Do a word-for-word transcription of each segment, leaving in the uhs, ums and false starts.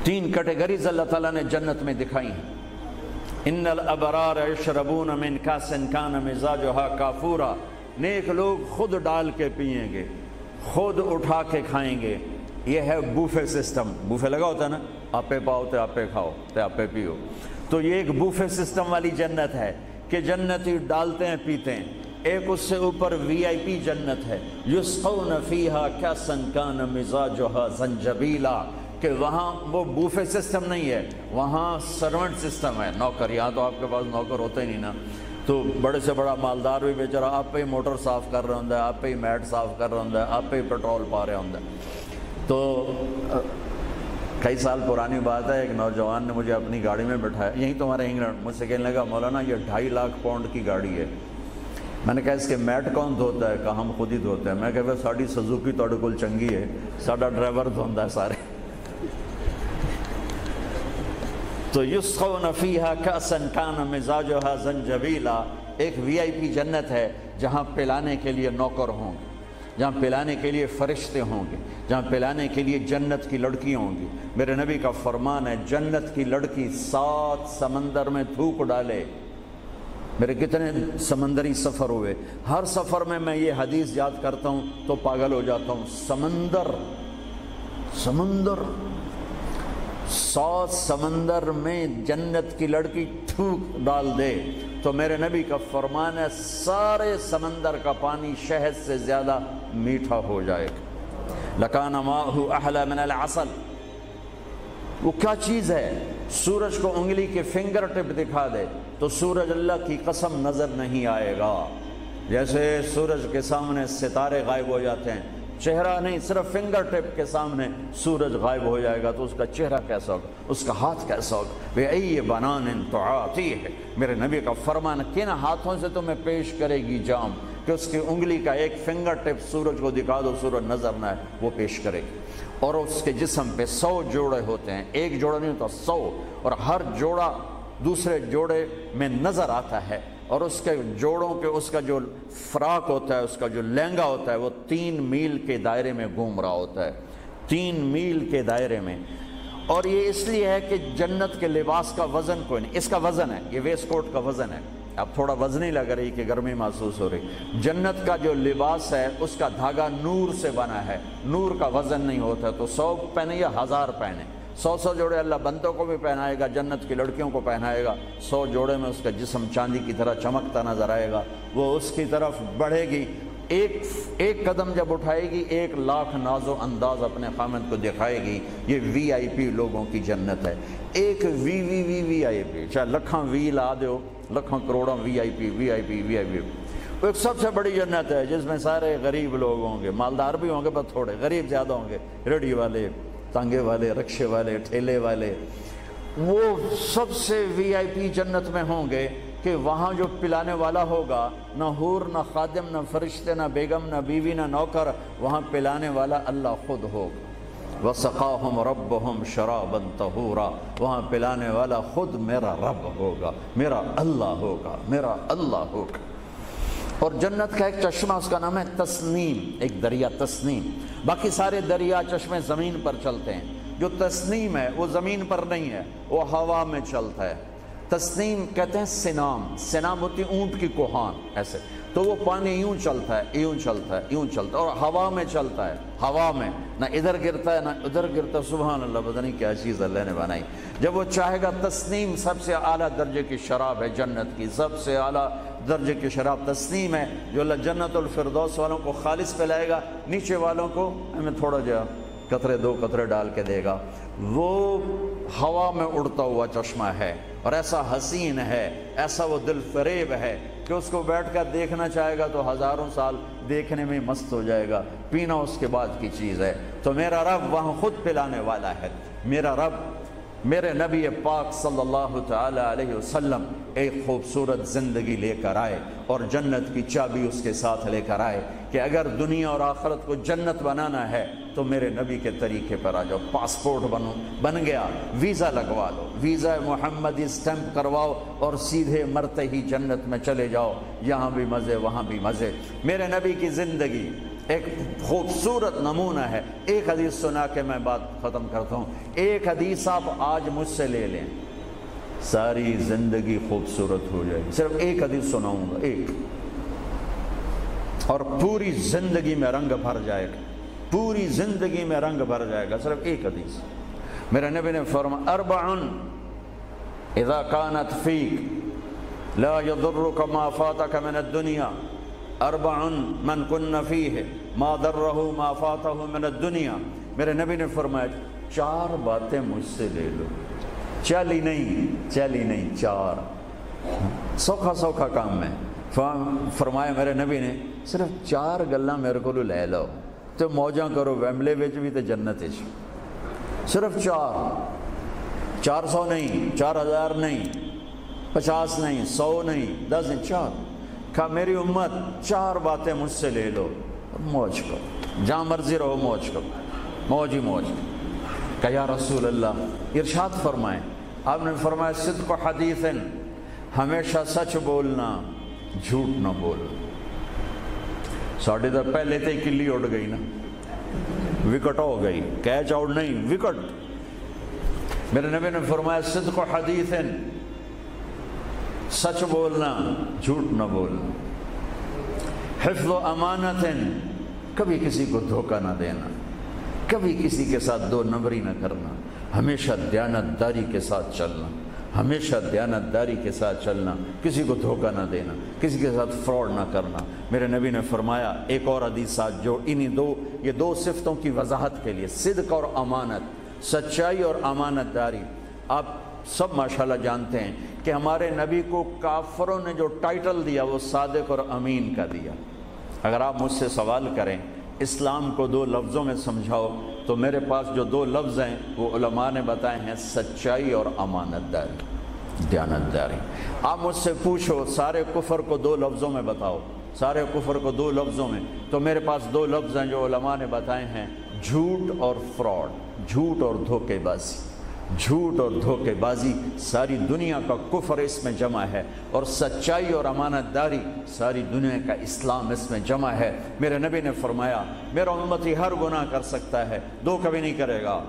تین کیٹیگریز اللہ تعالیٰ نے جنت میں دکھائی ہیں۔ ان الابرار یشربون من کاس کان مزاجھا کافورا، نیک لوگ خود ڈال کے پئیں گے، خود اٹھا کے کھائیں گے۔ یہ ہے بوفے سسٹم، بوفے لگا ہوتا ہے نا، آپے پاؤ تے آپے کھاؤ تے آپے پیو، تو یہ ایک بوفے سسٹم والی جنت ہے کہ جنتی ڈالتے ہیں پیتے ہیں۔ ایک اس سے اوپر وی آئی پی جنت ہے، یسقون فیہا کاسا کان مزاجھا زنجبیلا، کہ وہاں وہ بوفے سسٹم نہیں ہے، وہاں سرونٹ سسٹم ہے، نوکر۔ یہاں تو آپ کے پاس نوکر ہوتے ہی نہیں نا، تو بڑے سے بڑا مالدار بھی بیچارہ آپ پہ ہی موٹر صاف کر رہا ہوں، آپ پہ ہی میٹ صاف کر رہا ہوں، آپ پہ ہی پیٹرول پا رہا ہوں۔ تو کئی سال پرانی بات ہے، ایک نوجوان نے مجھے اپنی گاڑی میں بٹھایا، یہیں تو ہمارے انگلینڈ، مجھ سے کہنے لگا مولانا یہ ڈھائی لاکھ پاؤنڈ کی گاڑی ہے۔ میں نے کہا اس کے میٹ کون دھوتا ہے؟ کہا ہم خود ہی دھوتے ہیں۔ میں کہا ساڑی سزوکی توڑے کول چنگی ہے، ساڑا ڈرائیور دھوندا ہے سارے۔ تو یسقون فیہا کاسا کان مزاجھا زنجبیلا، ایک وی آئی پی جنت ہے جہاں پلانے کے لیے نوکر ہوں گے، جہاں پلانے کے لیے فرشتے ہوں گے، جہاں پلانے کے لیے جنت کی لڑکیاں ہوں گی۔ میرے نبی کا فرمان ہے جنت کی لڑکی سات سمندر میں تھوک ڈالے۔ میرے کتنے سمندری سفر ہوئے، ہر سفر میں میں یہ حدیث یاد کرتا ہوں تو پاگل ہو جاتا ہوں۔ سمندر سمندر سات سمندر میں جنت کی لڑکی تھوک ڈال دے تو میرے نبی کا فرمان ہے سارے سمندر کا پانی شہد سے زیادہ میٹھا ہو جائے گا۔ لکان ماءہ احلی من العسل، وہ کیا چیز ہے؟ سورج کو انگلی کے فنگر ٹپ دکھا دے تو سورج اللہ کی قسم نظر نہیں آئے گا۔ جیسے سورج کے سامنے ستارے غائب ہو جاتے ہیں، چہرہ نہیں، صرف فنگر ٹپ کے سامنے سورج غائب ہو جائے گا تو اس کا چہرہ کیسا ہوگا، اس کا ہاتھ کیسا ہوگا؟ بِأَيِّ بَنَانٍ تُعَاطِيهِ، میرے نبی کا فرمان، کن ہاتھوں سے تمہیں پیش کرے گی جام کہ اس کی انگلی کا ایک فنگر ٹپ سورج کو دکھا دو، سورج نظر نہ آئے، وہ پیش کرے گی۔ اور اس کے جسم پہ سو جوڑے ہوتے ہیں، ایک جوڑا نہیں ہوتا، سو، اور ہر جوڑا دوسرے جوڑے میں نظر آتا ہے، اور اس کے جوڑوں کے اس کا جو فراق ہوتا ہے، اس کا جو لہنگا ہوتا ہے، وہ تین میل کے دائرے میں گھوم رہا ہوتا ہے، تین میل کے دائرے میں۔ اور یہ اس لیے ہے کہ جنت کے لباس کا وزن کوئی نہیں، اس کا وزن ہے، یہ ویسٹ کوٹ کا وزن ہے، اب تھوڑا وزن ہی لگ رہی کہ گرمی محسوس ہو رہی۔ جنت کا جو لباس ہے اس کا دھاگا نور سے بنا ہے، نور کا وزن نہیں ہوتا، تو سو پہنے یا ہزار پہنے، سو سو جوڑے اللہ بندوں کو بھی پہنائے گا، جنت کی لڑکیوں کو پہنائے گا، سو جوڑے میں اس کا جسم چاندی کی طرح چمکتا نظر آئے گا، وہ اس کی طرف بڑھے گی، ایک ایک قدم جب اٹھائے گی ایک لاکھ ناز و انداز اپنے خامد کو دکھائے گی۔ یہ وی آئی پی لوگوں کی جنت ہے، ایک وی وی وی وی آئی پی، چاہے لکھاں وی لا دو، لکھاں کروڑوں وی آئی پی وی آئی پی وی آئی پی، وہ ایک سب سے بڑی جنت ہے جس میں سارے غریب لوگ ہوں گے، مالدار بھی ہوں گے پر تھوڑے، غریب زیادہ ہوں گے، ریڑھی والے، تانگے والے، رکشے والے، ٹھیلے والے، وہ سب سے وی آئی پی جنت میں ہوں گے کہ وہاں جو پلانے والا ہوگا، نہ حور، نہ خادم، نہ فرشتے، نہ بیگم، نہ بیوی، نہ نوکر، وہاں پلانے والا اللہ خود ہوگا۔ وَسَقَاهُمْ رَبُّهُمْ شَرَابًا طَهُورًا، وہاں پلانے والا خود میرا رب ہوگا، میرا اللہ ہوگا، میرا اللہ ہوگا۔ اور جنت کا ایک چشمہ، اس کا نام ہے تسنیم، ایک دریا تسنیم، باقی سارے دریا چشمے زمین پر چلتے ہیں، جو تسنیم ہے وہ زمین پر نہیں ہے، وہ ہوا میں چلتا ہے۔ تسنیم کہتے ہیں سنام، سنام ہوتی اونٹ کی کوہان، ایسے تو وہ پانی یوں چلتا ہے، یوں چلتا ہے، یوں چلتا ہے، اور ہوا میں چلتا ہے، ہوا میں نہ ادھر گرتا ہے نہ ادھر گرتا ہے، سبحان اللہ، پتہ نہیں کیا چیز اللہ نے بنائی۔ جب وہ چاہے گا، تسنیم سب سے اعلیٰ درجے کی شراب ہے جنت کی، سب سے اعلیٰ درجے کی شراب تسنیم ہے، جو اللہ جنت الفردوس والوں کو خالص پلائے گا، نیچے والوں کو ہمیں تھوڑا جا قطرے دو قطرے ڈال کے دے گا۔ وہ ہوا میں اڑتا ہوا چشمہ ہے، اور ایسا حسین ہے، ایسا وہ دل فریب ہے کہ اس کو بیٹھ کر دیکھنا چاہے گا تو ہزاروں سال دیکھنے میں مست ہو جائے گا، پینا اس کے بعد کی چیز ہے۔ تو میرا رب وہاں خود پلانے والا ہے، میرا رب، میرے نبی پاک صلی اللہ تعالی علیہ وسلم ایک خوبصورت زندگی لے کر آئے اور جنت کی چابی اس کے ساتھ لے کر آئے کہ اگر دنیا اور آخرت کو جنت بنانا ہے تو میرے نبی کے طریقے پر آ جاؤ، پاسپورٹ بنو بن گیا، ویزا لگوا لو، ویزا محمدی سٹیمپ کرواؤ اور سیدھے مرتے ہی جنت میں چلے جاؤ، یہاں بھی مزے وہاں بھی مزے۔ میرے نبی کی زندگی ایک خوبصورت نمونہ ہے. ایک حدیث سنا کے میں بات ختم کرتا ہوں. ایک حدیث آپ آج مجھ سے لے لیں, ساری زندگی خوبصورت ہو جائے گی. صرف ایک حدیث سناؤں گا, ایک, اور پوری زندگی میں رنگ بھر جائے گا, پوری زندگی میں رنگ بھر جائے گا. صرف ایک حدیث. میرے نبی نے فرمایا اربع اذا كانت فيك لا يضرك ما فاتك من الدنيا اربع من كن فيه ما ضره ما فاته من الدنيا. میرے نبی نے فرمایا چار باتیں مجھ سے لے لو. چالی نہیں, چالی نہیں, چار. سوکھا سوکھا کام ہے. فرمایا میرے نبی نے صرف چار گلاں میرے کو لے لو تو موجاں کرو ویمبلے وچ بھی تے جنت وچ. صرف چار, چار سو نہیں, چار ہزار نہیں, پچاس نہیں, سو نہیں, دس نہیں, چار. کہا میری امت چار باتیں مجھ سے لے لو, موج کرو, جہاں مرضی رہو موج کرو, موج ہی موج. کہا یا رسول اللہ, ارشاد فرمائیں. آپ نے فرمایا صدق حدیث, ہمیشہ سچ بولنا, جھوٹ نہ بولنا. ساڑھے تو پہلے تے کلی اڑ گئی نا, وکٹ ہو گئی, کیچ آؤٹ نہیں, وکٹ. میرے نبی نے فرمایا صدق حدیث, سچ بولنا, جھوٹ نہ بولنا. حفظ امانت, کبھی کسی کو دھوکہ نہ دینا, کبھی کسی کے ساتھ دو نمبری نہ کرنا, ہمیشہ دیانت داری کے ساتھ چلنا, ہمیشہ دیانت داری کے ساتھ چلنا, کسی کو دھوکہ نہ دینا, کسی کے ساتھ فراڈ نہ کرنا. میرے نبی نے فرمایا ایک اور حدیث ساتھ جو انہی دو یہ دو صفتوں کی وضاحت کے لیے, صدق اور امانت, سچائی اور امانت داری. آپ سب ماشاءاللہ جانتے ہیں کہ ہمارے نبی کو کافروں نے جو ٹائٹل دیا وہ صادق اور امین کا دیا. اگر آپ مجھ سے سوال کریں اسلام کو دو لفظوں میں سمجھاؤ تو میرے پاس جو دو لفظ ہیں وہ علماء نے بتائے ہیں سچائی اور امانت داری, دیانت داری. آپ مجھ سے پوچھو سارے کفر کو دو لفظوں میں بتاؤ, سارے کفر کو دو لفظوں میں, تو میرے پاس دو لفظ ہیں جو علماء نے بتائے ہیں, جھوٹ اور فراڈ, جھوٹ اور دھوکے بازی. جھوٹ اور دھوکے بازی ساری دنیا کا کفر اس میں جمع ہے, اور سچائی اور امانت داری ساری دنیا کا اسلام اس میں جمع ہے. میرے نبی نے فرمایا میرا امتی ہر گناہ کر سکتا ہے, دو کبھی نہیں کرے گا,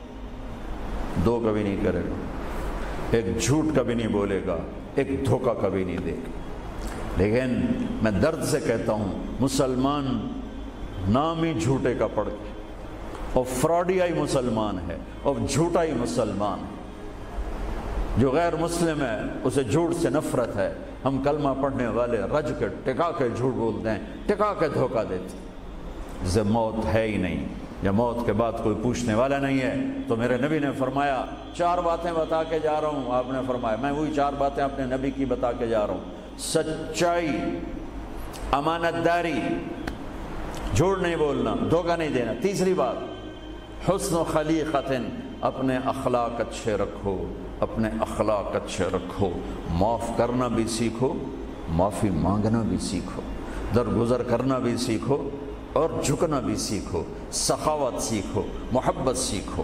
دو کبھی نہیں کرے گا. ایک جھوٹ کبھی نہیں بولے گا, ایک دھوکہ کبھی نہیں دے گا. لیکن میں درد سے کہتا ہوں مسلمان نام ہی جھوٹے کا پڑھ کے اور فراڈیائی مسلمان ہے اور جھوٹا ہی مسلمان ہے. جو غیر مسلم ہے اسے جھوٹ سے نفرت ہے. ہم کلمہ پڑھنے والے رج کے ٹکا کے جھوٹ بولتے ہیں, ٹکا کے دھوکہ دیتے ہیں. جسے موت ہے ہی نہیں, یا موت کے بعد کوئی پوچھنے والا نہیں ہے. تو میرے نبی نے فرمایا چار باتیں بتا کے جا رہا ہوں. آپ نے فرمایا میں وہی چار باتیں اپنے نبی کی بتا کے جا رہا ہوں, سچائی, امانت داری, جھوٹ نہیں بولنا, دھوکہ نہیں دینا. تیسری بات حسن و خلیقت, اپنے اخلاق اچھے رکھو, اپنے اخلاق اچھے رکھو. معاف کرنا بھی سیکھو, معافی مانگنا بھی سیکھو, درگزر کرنا بھی سیکھو, اور جھکنا بھی سیکھو. سخاوت سیکھو, محبت سیکھو,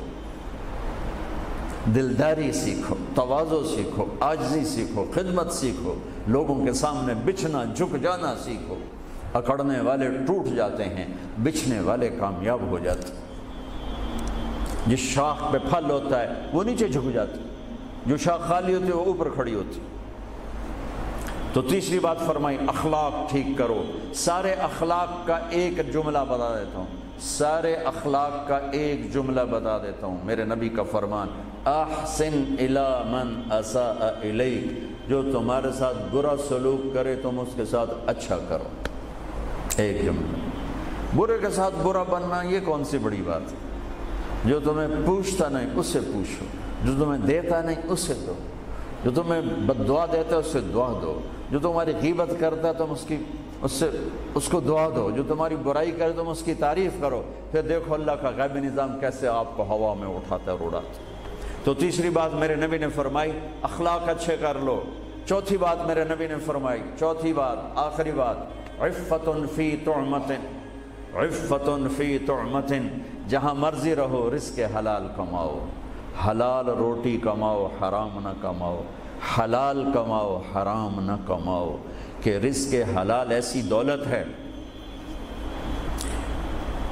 دلداری سیکھو, تواضع سیکھو, عاجزی سیکھو, خدمت سیکھو, لوگوں کے سامنے بچھنا جھک جانا سیکھو. اکڑنے والے ٹوٹ جاتے ہیں, بچھنے والے کامیاب ہو جاتے ہیں. جس شاخ پہ پھل ہوتا ہے وہ نیچے جھک جاتی, جو شاخ خالی ہوتی ہے وہ اوپر کھڑی ہوتی. تو تیسری بات فرمائی اخلاق ٹھیک کرو. سارے اخلاق کا ایک جملہ بتا دیتا ہوں, سارے اخلاق کا ایک جملہ بتا دیتا ہوں. میرے نبی کا فرمان احسن الی من اساء الیک, جو تمہارے ساتھ برا سلوک کرے تم اس کے ساتھ اچھا کرو. ایک جملہ. برے کے ساتھ برا بننا یہ کون سی بڑی بات ہے؟ جو تمہیں پوچھتا نہیں اس سے پوچھو, جو تمہیں دیتا نہیں اس سے دو, جو تمہیں بد دعا دیتا ہے اس سے دعا دو, جو تمہاری غیبت کرتا ہے تم اس کی اس سے اس کو دعا دو, جو تمہاری برائی کرے تم اس کی تعریف کرو. پھر دیکھو اللہ کا غیبی نظام کیسے آپ کو ہوا میں اٹھاتا ہے اور اڑاتا ہے. تو تیسری بات میرے نبی نے فرمائی اخلاق اچھے کر لو. چوتھی بات میرے نبی نے فرمائی, چوتھی بات آخری بات عفت فی طعمت, عفت فی طعمت, جہاں مرضی رہو رزق حلال کماؤ, حلال روٹی کماؤ, حرام نہ کماؤ, حلال کماؤ, حرام نہ کماؤ. کہ رزق حلال ایسی دولت ہے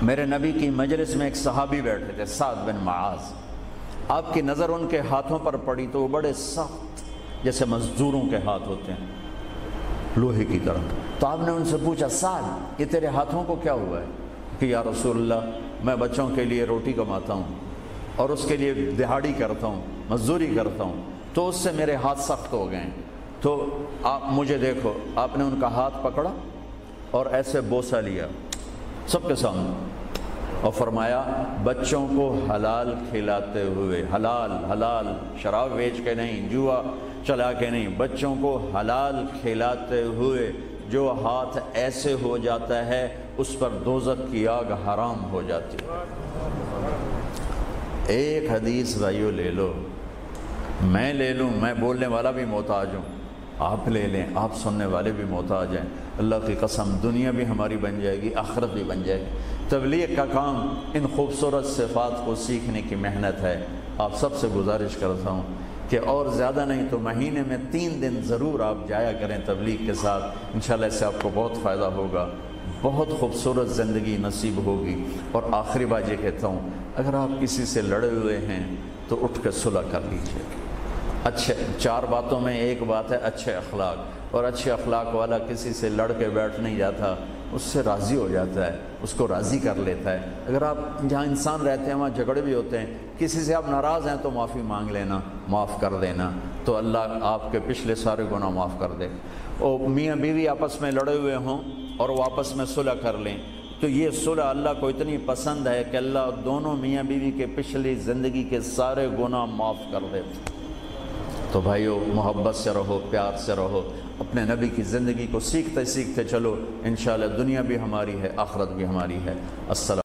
میرے نبی کی مجلس میں ایک صحابی بیٹھے تھے، سعد بن معاذ۔ آپ کی نظر ان کے ہاتھوں پر پڑی تو وہ بڑے سخت جیسے مزدوروں کے ہاتھ ہوتے ہیں، لوہے کی طرح۔ تو آپ نے ان سے پوچھا، سعد یہ تیرے ہاتھوں کو کیا ہوا ہے؟ کہ یا رسول اللہ میں بچوں کے لیے روٹی کماتا ہوں اور اس کے لیے دہاڑی کرتا ہوں، مزدوری کرتا ہوں، تو اس سے میرے ہاتھ سخت ہو گئے ہیں، تو آپ مجھے دیکھو۔ آپ نے ان کا ہاتھ پکڑا اور ایسے بوسہ لیا سب کے سامنے اور فرمایا بچوں کو حلال کھلاتے ہوئے، حلال حلال شراب بیچ کے نہیں، جوا چلا کے نہیں، بچوں کو حلال کھلاتے ہوئے جو ہاتھ ایسے ہو جاتا ہے اس پر دوزخ کی آگ حرام ہو جاتی ہے۔ ایک حدیث بھائیو لے لو، میں لے لوں، میں بولنے والا بھی محتاج ہوں، آپ لے لیں، آپ سننے والے بھی محتاج ہیں۔ اللہ کی قسم دنیا بھی ہماری بن جائے گی، آخرت بھی بن جائے گی۔ تبلیغ کا کام ان خوبصورت صفات کو سیکھنے کی محنت ہے۔ آپ سب سے گزارش کرتا ہوں کہ اور زیادہ نہیں تو مہینے میں تین دن ضرور آپ جایا کریں تبلیغ کے ساتھ، انشاءاللہ اس سے آپ کو بہت فائدہ ہوگا، بہت خوبصورت زندگی نصیب ہوگی۔ اور آخری بات یہ کہتا ہوں، اگر آپ کسی سے لڑے ہوئے ہیں تو اٹھ کے صلح کر لیجیے۔ اچھے چار باتوں میں ایک بات ہے اچھے اخلاق، اور اچھے اخلاق والا کسی سے لڑ کے بیٹھ نہیں جاتا، اس سے راضی ہو جاتا ہے، اس کو راضی کر لیتا ہے۔ اگر آپ جہاں انسان رہتے ہیں وہاں جھگڑے بھی ہوتے ہیں، کسی سے آپ ناراض ہیں تو معافی مانگ لینا، معاف کر دینا، تو اللہ آپ کے پچھلے سارے گناہ معاف کر دے۔ اور میاں بیوی آپس میں لڑے ہوئے ہوں اور وہ آپس میں صلح کر لیں تو یہ صلح اللہ کو اتنی پسند ہے کہ اللہ دونوں میاں بیوی کے پچھلی زندگی کے سارے گناہ معاف کر دیتے۔ تو بھائیو محبت سے رہو، پیار سے رہو، اپنے نبی کی زندگی کو سیکھتے سیکھتے چلو، انشاءاللہ دنیا بھی ہماری ہے، آخرت بھی ہماری ہے۔ السلام